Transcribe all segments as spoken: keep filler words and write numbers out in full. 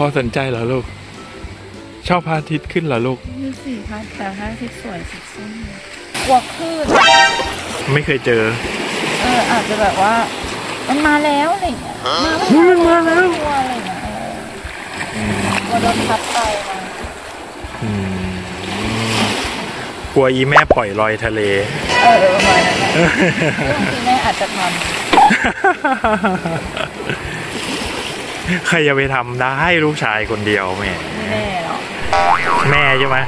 อสนใจเหรอลูกชอบพระอาทิตย์ขึ้นเหรอลูกนี่สิพระแต่พระอาทิตย์สวยสุดส้มกลัวคลื่นไม่เคยเจอเอออาจจะแบบว่ามันมาแล้วอะไรเงี้ยมันมาแล้วกลัวอะไรเงี้ยกลัวโดนพัดไปนะกลัวอีแม่ปล่อยลอยทะเลเออประมาณนั้นบางทีแม่อาจจะทำใครจะไปทำได้ลูกชายคนเดียวแม่แม่หรอแม่ใช่ไหม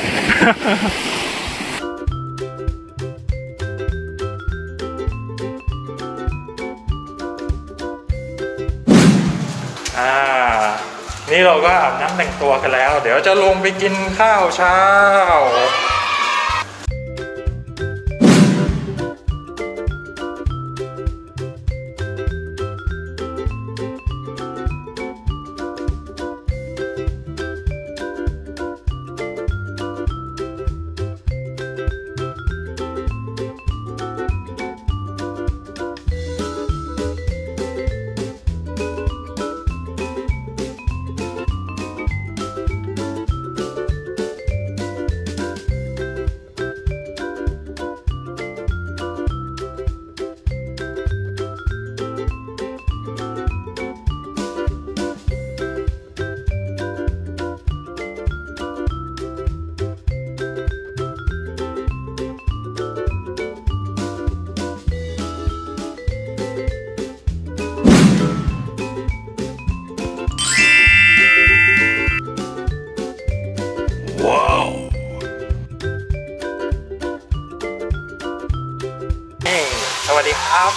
อ่านี่เราก็อาบน้ำแต่งตัวกันแล้วเดี๋ยวจะลงไปกินข้าวเช้าสวัสดีครับ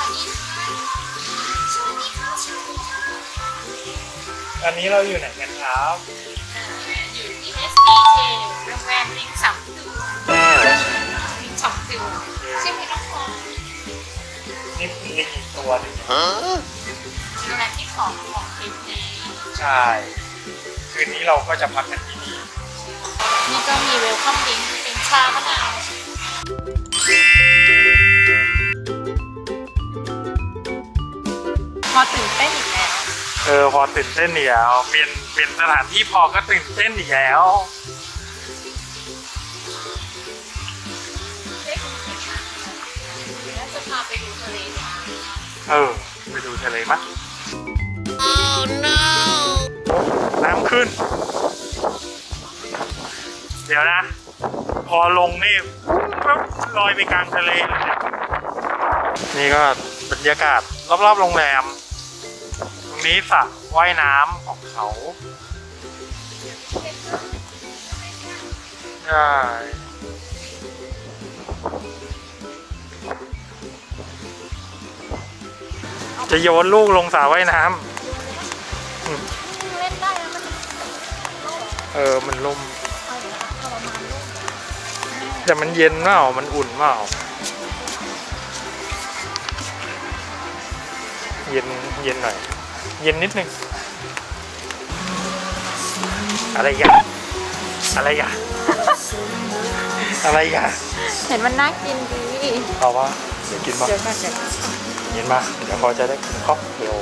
อันนี้เราอยู่ไหนกันครับอยู่ที่ เอส พี เจ โรงแรมลิงสองตัวลิงสองตัวใช่ไหมน้องพลอยนี่ลิงอีกตัวหนึ่งโรงแรมที่สองของทริปนี้ใช่คืนนี้เราก็จะพักกันที่นี่นี่ก็มีเวลคัมดิ้งเป็นชามะนาวพอตื่นเต้นอีกแล้วเออพอตื่นเต้นอีกแล้วเปลี่ยนเปลี่ยนสถานที่พอก็ตื่นเต้นอีกแล้วแล้วจะพาไปดูทะเลเออไปดูทะเลมั้ย Oh no น้ำขึ้นเดี๋ยวนะพอลงนี่ลอยไปกลางทะเลนี่ก็บรรยากาศรอบๆโรงแรมตรงนี้สระว่ายน้ำของเขาใช่จะโยนลูกลงสระว่ายน้ำเล่นได้มันเออมันล่มแต่มันเย็นเปล่ามันอุ่นเปล่าเย็นเย็นหน่อยเย็นนิดนึงอะไรอย่างอะไรอย่างอะไรอย่างเห็นมันน่ากินดีเอาว่าเดี๋ยวกินบ้างเย็นมาเดี๋ยวพอจะได้กินค็อกเทล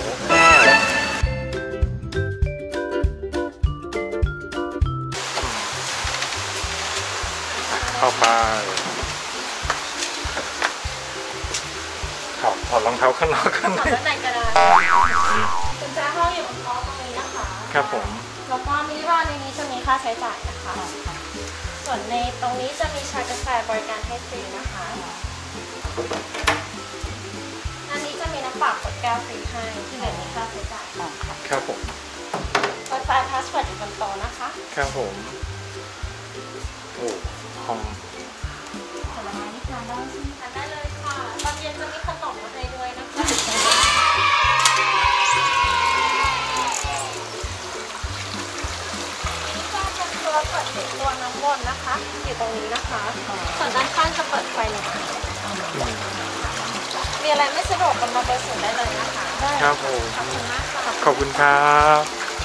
เข้าไปถอดถอดรองเท้าข้างนอกกันถอดด้านในก็ได้กุญแจห้องอยู่บนโต๊ะตรงนี้นะคะครับผมแล้วก็มินิบาร์ในนี้จะมีค่าใช้จ่ายนะคะส่วนในตรงนี้จะมีชากาแฟบริการให้ฟรีนะคะอันนี้จะมีน้ำเปล่ากดแก้วฟรีให้ที่เหลือมีค่าใช้จ่ายครับผม Wi-Fi password อยู่บนโต๊ะนะคะครับผมโอ้ห้องผลไม้นี่ทานได้ใช่ไหมทานได้เลยค่ะตอนเย็นจะมีขนมมาให้ด้วยนะคะนี่ก็เป็นตัวเปิดปิดตัวน้ำวนนะคะอยู่ตรงนี้นะคะส่วนด้านข้างจะเปิดไฟเลยค่ะมีอะไรไม่สะดวกกันมาเบอร์ศูนย์ได้เลยนะคะครับผมขอบคุณมากค่ะขอบคุณครับ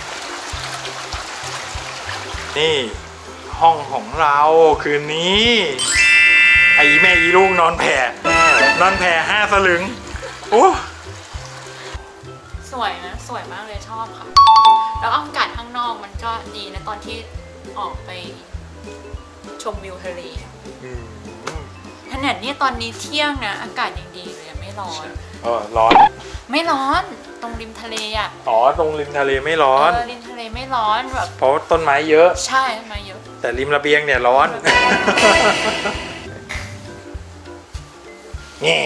นี่ห้องของเราคืนนี้ไอ้แม่อีลูกนอนแผ่นอนแผ่ห้าสลึงโอ้สวยนะสวยมากเลยชอบค่ะแล้วอากาศข้างนอกมันก็ดีนะตอนที่ออกไปชมวิวทะเลขนาดนี้ตอนนี้เที่ยงนะอากาศยังดีเลยไม่ร้อนเออร้อนไม่ร้อนตรงริมทะเลอ่ะอ๋อตรงริมทะเลไม่ร้อนเออริมทะเลไม่ร้อนแบบเพราะต้นไม้เยอะใช่ต้นไม้เยอะแต่ริมระเบียงเนี่ยร้อนแง่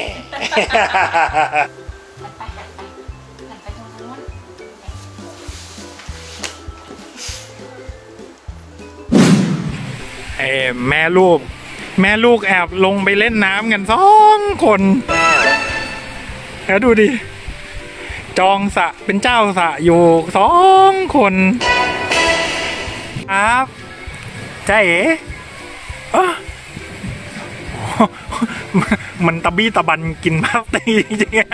ไปไปไปไปตรงนู้นเอ้แม่ลูกแม่ลูกแอบลงไปเล่นน้ำกันสองคนแล้วดูดิจองสระเป็นเจ้าสระอยู่สองคนครับใจเอ๋มันตะบี้ตะบันกินพลาสติกจริงๆ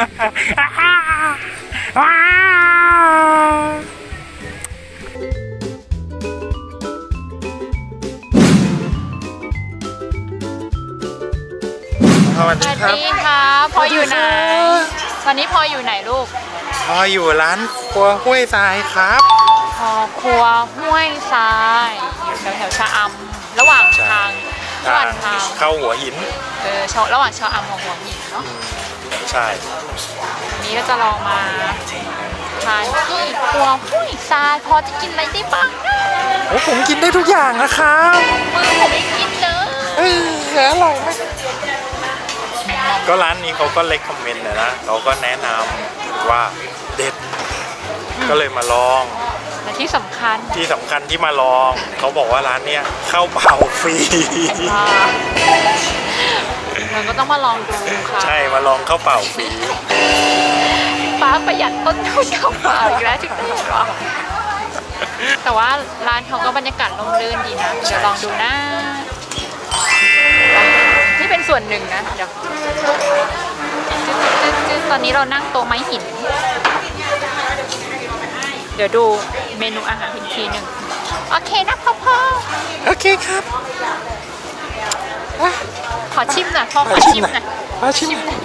สวัสดีครับพออยู่ไหนตอนนี้พออยู่ไหนลูกพออยู่ร้านครัวห้วยทรายครับพอครัวห้วยทรายอยู่แถวแถวชะอำระหว่างทางระหว่างทางเข้าหัวหินเออระหว่างชะอำกับหัวหินเนาะใช่วันนี้ก็จะลองมาทานที่ครัวห้วยทรายพอจะกินอะไรได้บ้างโอ้ผมกินได้ทุกอย่างนะครับมือผมไม่กินเลยเอออร่อยมากก็ร้านนี้เขาก็เล็กคอมเมนต์นะเขาก็แนะนำว่าเด็ดก็เลยมาลองและที่สำคัญที่สำคัญที่มาลองเขาบอกว่าร้านเนี้ยเข้าเป่าฟรีเราก็ต้องมาลองดูค่ะใช่มาลองเข้าเป่าฟรีป้าประหยัดต้นทุนเข้าเป่าอีกแล้วถึงจะรอแต่ว่าร้านเขาก็บรรยากาศร่มรื่นดีนะเดี๋ยวลองดูนะนี่เป็นส่วนหนึ่งนะเดี๋ยวตอนนี้เรานั่งโต๊ะไม้หินเดี๋ยวดูเมนูอาหารอีกทีหนึ่งโอเคนะพ่อพ่อโอเคครับขอชิมหน่อยพ่อขอชิมหน่อยขอชิมหน่อย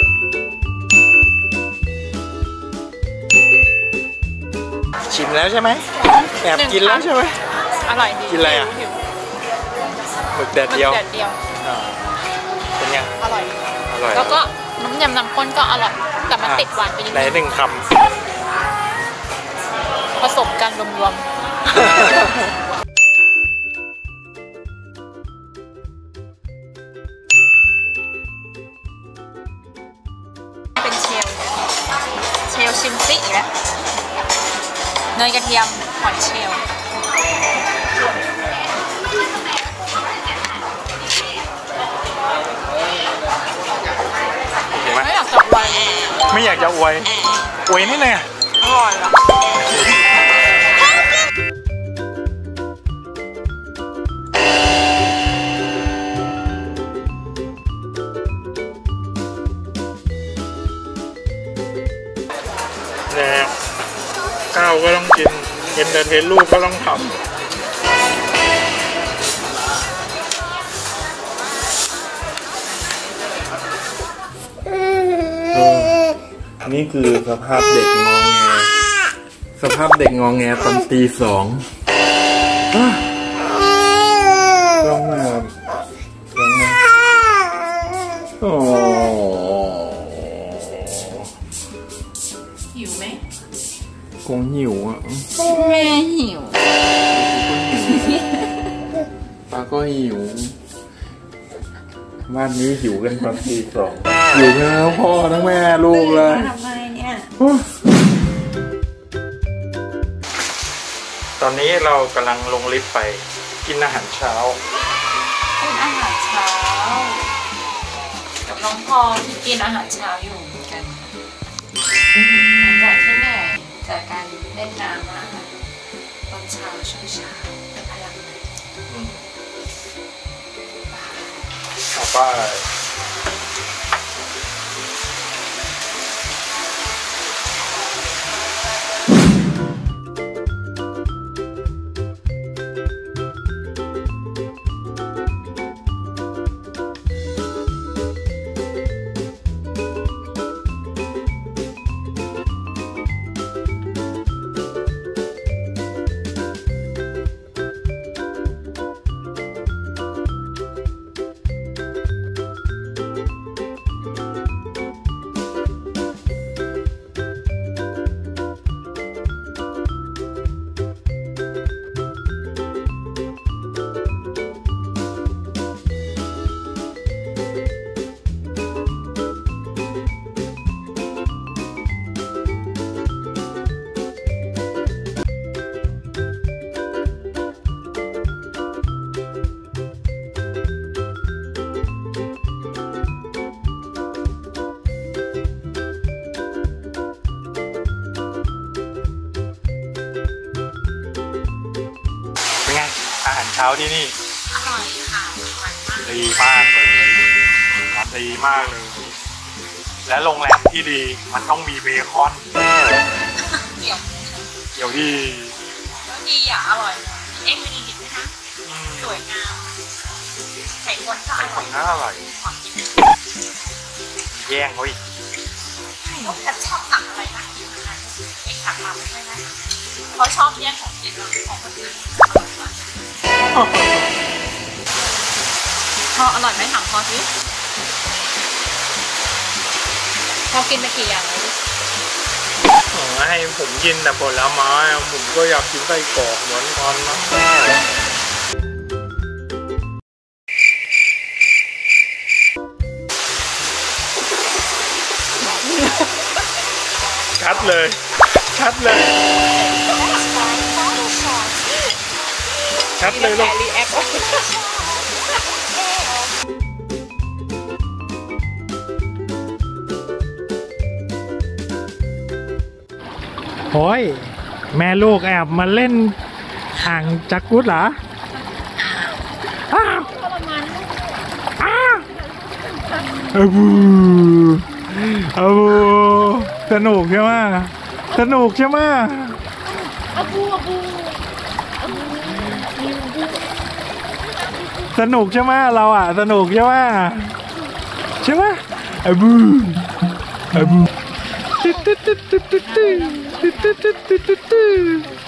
ชิมแล้วใช่ไหมแอบกินแล้วใช่ไหมอร่อยดีกินอะไรอ่ะหมึกแดดเดียวเป็นไงอร่อยอร่อยแล้วก็น้ำยำน้ำข้นก็อร่อยแต่มันติดหวานไปนิดนึงในหนึ่งคำผสมกันรวมๆเป็นเชลเชลชิมซิอีกแล้วเนยกระเทียมหอยเชลไม่อยากจะอวยไม่อยากจะอวยอวยนี่เลยอร่อยอ่ะเนี่ยข้าวก็ต้องกินเอนเตอร์เทนลูกก็ต้องทำนี่คือสภาพเด็กงอแงสภาพเด็กงอแงตอนตีสองร้องมาร้องมาโอ้หิวไหมคงหิวอ่ะแม่หิวป้าก็หิวบ้านนี้หิวกันตอนตีสองหิวแล้วพ่อทั้งแม่ลูกเลยทำไมเนี่ยตอนนี้เรากำลังลงลิฟต์ไปกินอาหารเช้ากินอาหารเช้ากับน้องพอที่กินอาหารเช้าอยู่เหมือนกันหลังจากที่เหนื่อยจากการเล่นน้ำมาตอนเช้าช่วงเช้าเป็นพลังเอาไปช้าที่นี่อร่อยค่ะอร่อยมากดีมากเลยดีมากเลย และโรงแรมที่ดีมันต้องมีเบคอนเกี่ยวเดี๋ยวดีก็ดีอ่ะอร่อยเอ็กซ์มินิหิตนะคะอืมสวยงามไข่คนก็อไข่คร่อยนน่าอร่อยแย่งเขาอีกลูกแต่ชอบสั่งอะไรนะเอ็กซ์สั่งมาไม่ใช่ไหมเขาชอบแย่งของกินของคนอื่นพออร่อยไหมถามพอสิพอกินไปกี่อย่างแล้วอ๋อให้ผมกินแต่ผลไม้ผมก็อยากกินไส้กรอกเหมือนกันนะชัดเลย ชัดเลย ชัดเลยลูกรีแอคโอ้ยแม่ลูกแอบมาเล่นอ่างจักรุดเหรออ้าวอ้าวอาบูอาบูสนุกใช่ไหมสนุกใช่ไหมอาบูอาบูสนุกใช่ไหมเราอ่ะสนุกใช่ไหมใช่ไหมอาบูอาบูตึ๊ดตึ๊ดตึ๊ดตึ๊ดตึ๊ดตึ๊ดตึ๊ดตึ๊ดตึ๊ดตึ๊ด